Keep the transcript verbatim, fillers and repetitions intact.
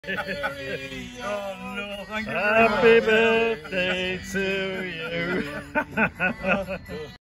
Oh no, thank you very Happy much. birthday to you.